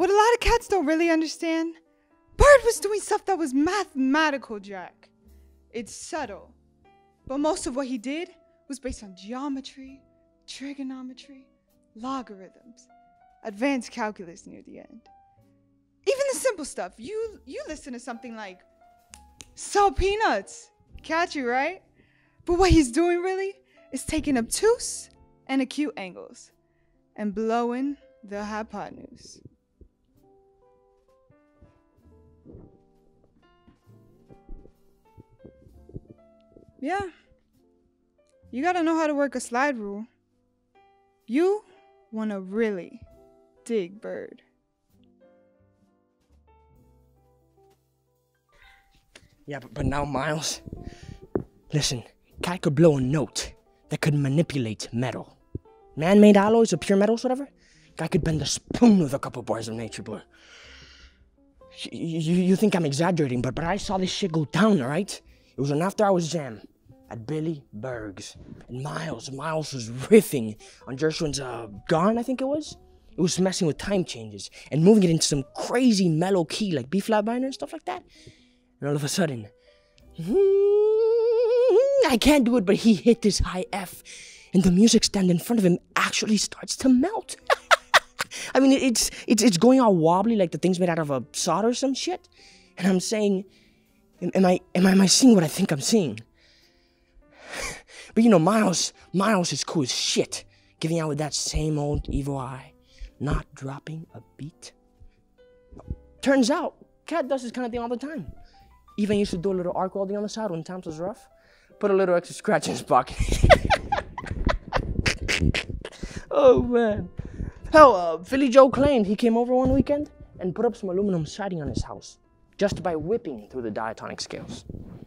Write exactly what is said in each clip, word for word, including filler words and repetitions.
What a lot of cats don't really understand, Bird was doing stuff that was mathematical, Jack. It's subtle, but most of what he did was based on geometry, trigonometry, logarithms, advanced calculus near the end. Even the simple stuff. You you listen to something like salt peanuts. Catchy, right? But what he's doing really is taking obtuse and acute angles and blowing the hypotenuse. Yeah. You gotta know how to work a slide rule. You wanna really dig Bird. Yeah, but, but now, Miles, listen, Cat could blow a note that could manipulate metal. Man-made alloys or pure metals, whatever. Guy could bend a spoon with a couple bars of nature, boy. You, you, you think I'm exaggerating, but, but I saw this shit go down, all right? It was an after-hours jam at Billy Berg's. And Miles, Miles was riffing on Gershwin's uh, Gone, I think it was. It was messing with time changes and moving it into some crazy mellow key like B-flat minor and stuff like that. And all of a sudden, I can't do it, but he hit this high F, and the music stand in front of him actually starts to melt. I mean, it's it's it's going all wobbly like the thing's made out of a solder or some shit. And I'm saying, am I am I am I seeing what I think I'm seeing? But you know, Miles, Miles is cool as shit, giving out with that same old evil eye, not dropping a beat. Turns out, Cat does this kind of thing all the time. Even used to do a little arc welding on the side when times was rough. Put a little extra scratch in his pocket. Oh, man. Hell, uh, Philly Joe claimed he came over one weekend and put up some aluminum siding on his house just by whipping through the diatonic scales.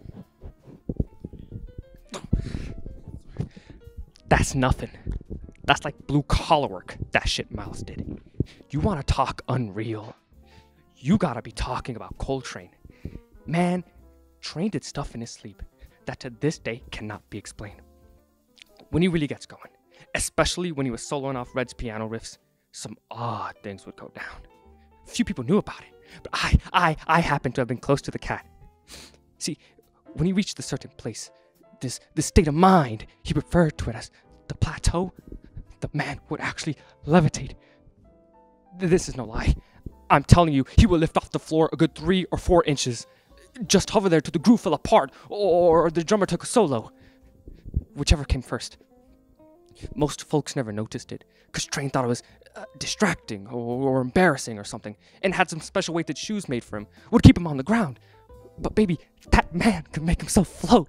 That's nothing. That's like blue-collar work, that shit Miles did. You want to talk unreal? You gotta be talking about Coltrane. Man, Train did stuff in his sleep that to this day cannot be explained. When he really gets going, especially when he was soloing off Red's piano riffs, some odd things would go down. Few people knew about it, but I, I, I happen to have been close to the cat. See, when he reached a certain place, this, this state of mind, he referred to it as the plateau, the man would actually levitate. This is no lie. I'm telling you, he would lift off the floor a good three or four inches. Just hover there till the groove fell apart, or the drummer took a solo. Whichever came first. Most folks never noticed it, because Train thought it was uh, distracting or, or embarrassing or something, and had some special weight that shoes made for him would keep him on the ground. But baby, that man could make himself float.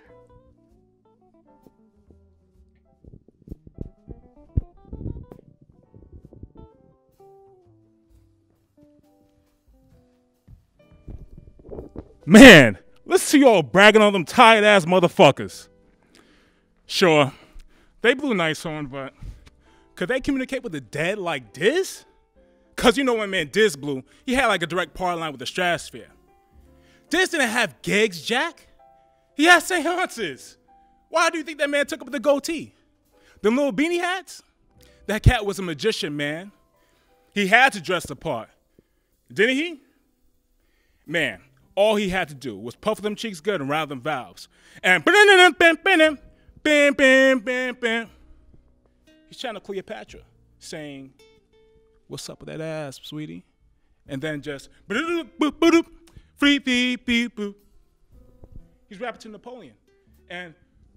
Man, listen to y'all bragging on them tired-ass motherfuckers. Sure, they blew nice horn, but could they communicate with the dead like Diz? Because you know when man Diz blew, he had like a direct power line with the stratosphere. Diz didn't have gigs, Jack. He had seances. Why do you think that man took up the goatee? Them little beanie hats? That cat was a magician, man. He had to dress the part. Didn't he? Man. All he had to do was puff them cheeks good and round them valves. And bam, bam, bam, bam, bam. He's channeling Cleopatra, saying, "What's up with that ass, sweetie?" And then just free beep beep boop. He's rapping to Napoleon. And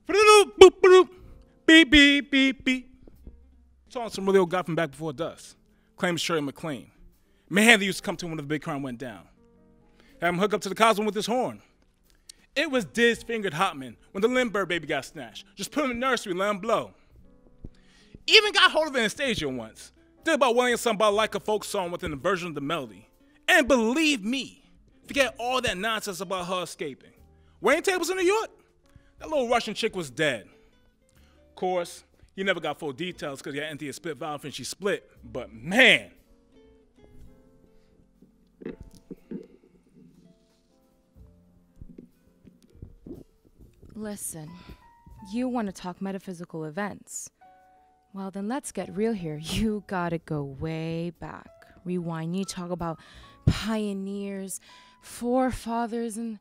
beep beep beep beep. Talking some really old guy from back before dusk. Claims Shirley MacLaine. Man, they used to come to him when the big crime went down. Have him hook up to the Cosmo with his horn. It was Diz fingered Hotman when the Lindbergh baby got snatched. Just put him in the nursery and let him blow. Even got hold of Anastasia once. Did about William something about like a folk song within a version of the melody. And believe me, forget all that nonsense about her escaping. Waiting tables in New York? That little Russian chick was dead. Of course, he never got full details because he had empty a split valve and she split. But man, listen, you want to talk metaphysical events. Well, then let's get real here. You gotta go way back, Rewind. You talk about pioneers, forefathers, and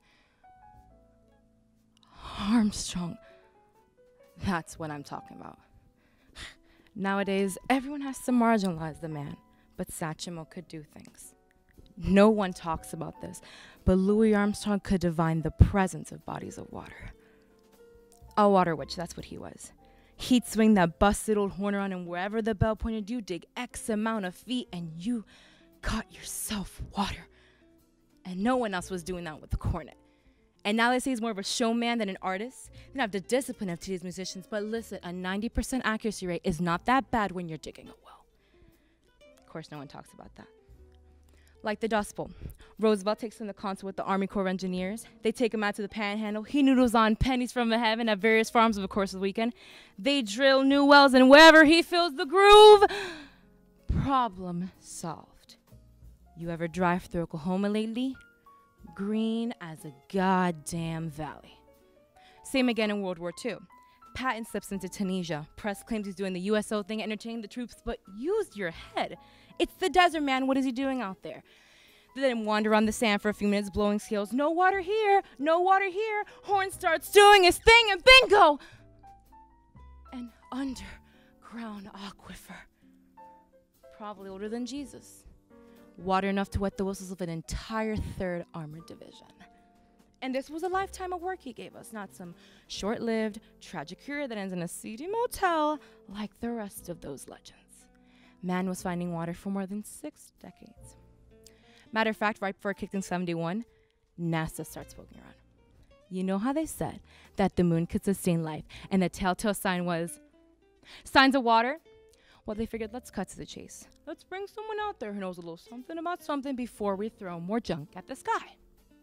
Armstrong. That's what I'm talking about. Nowadays, everyone has to marginalize the man, but Satchmo could do things. No one talks about this, but Louis Armstrong could divine the presence of bodies of water. A water witch, that's what he was. He'd swing that busted old horn around, and wherever the bell pointed, you dig X amount of feet, and you got yourself water. And no one else was doing that with the cornet. And now they say he's more of a showman than an artist. They don't have the discipline of today's musicians, but listen, a ninety percent accuracy rate is not that bad when you're digging a well. Of course, no one talks about that. Like the Dust Bowl. Roosevelt takes him to concert with the Army Corps of Engineers. They take him out to the Panhandle. He noodles on pennies from the heaven at various farms over the course of the weekend. They drill new wells, and wherever he feels the groove, problem solved. You ever drive through Oklahoma lately? Green as a goddamn valley. Same again in World War Two. Patton slips into Tunisia. Press claims he's doing the U S O thing, entertaining the troops, but use your head. It's the desert, man. What is he doing out there? They let him wander on the sand for a few minutes, blowing scales. No water here, no water here. Horn starts doing his thing, and bingo! An underground aquifer. Probably older than Jesus. Water enough to wet the whistles of an entire third Armored Division. And this was a lifetime of work he gave us, not some short-lived, tragic career that ends in a seedy motel like the rest of those legends. Man was finding water for more than six decades. Matter of fact, right before it kicked in seventy-one, NASA starts poking around. You know how they said that the moon could sustain life, and the telltale sign was signs of water? Well, they figured, let's cut to the chase. Let's bring someone out there who knows a little something about something before we throw more junk at the sky.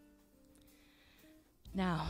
Now,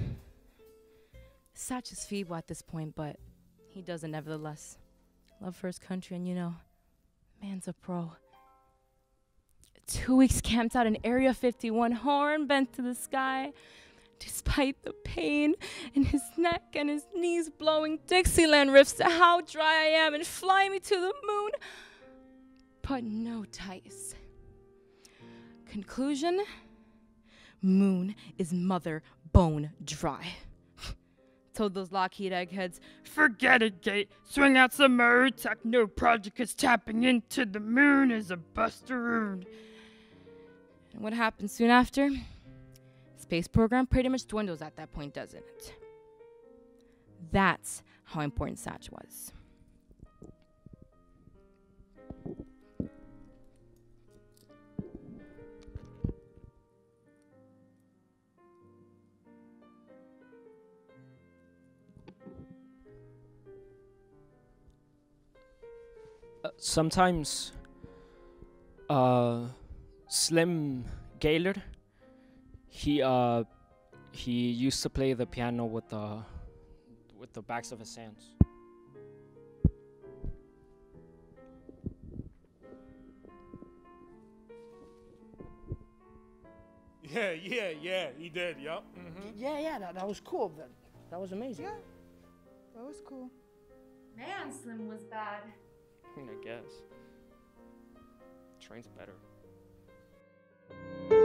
Satch is feeble at this point, but he does it nevertheless. Love for his country, and you know, man's a pro. Two weeks camped out in Area fifty-one, horn bent to the sky. Despite the pain in his neck and his knees, blowing Dixieland riffs to How Dry I Am and Fly Me to the Moon. But no dice. Conclusion? Moon is mother bone dry. Told those Lockheed eggheads, forget it, Gate. Swing out some more techno project, cause tapping into the moon is a bustaroon. And what happens soon after? Space program pretty much dwindles at that point, doesn't it? That's how important Satch was. Uh, sometimes, uh, Slim Gaylord, he uh, he used to play the piano with the with the backs of his hands. Yeah, yeah, yeah, he did, yup. Mm-hmm. Yeah, yeah, that, that was cool. That, that was amazing. Yeah, that was cool. Man, Slim was bad. I guess. Train's better.